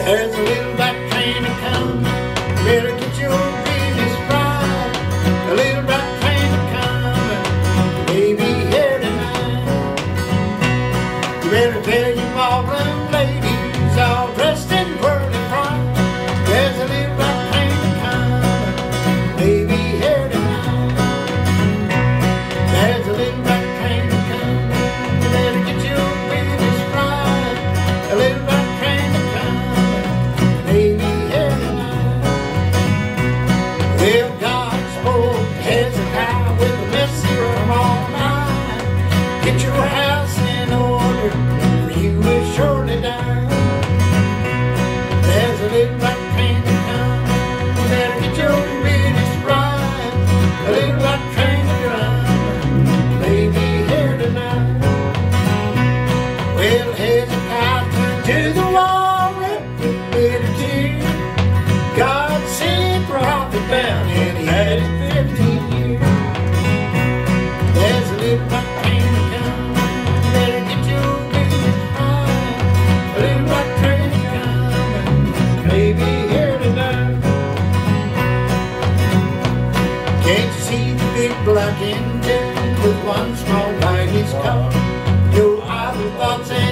There's a little black train a coming. You better get your business right. A little black train a coming. Baby here tonight. You better tell your ballroom ladies all dressed in pearly white. There's a little black train a coming. Baby here tonight. There's a little black train a coming. You better get your business right. A little black train a coming. Baby here tonight. Well, God spoke to Hezekiah with a message all night. Get your house in order, for you will surely die. There's a little black train to come. You better get your business right. A little black train to come. Baby here tonight. Well, Hezekiah turned to the wall, wept a bitter tear. God sent prophet down, and he had it 15 years. There's a little black train to come. You better get your business right. A little black train to come. Baby here tonight. Can't you see the big black engine with one small light in his car? Your idle thoughts and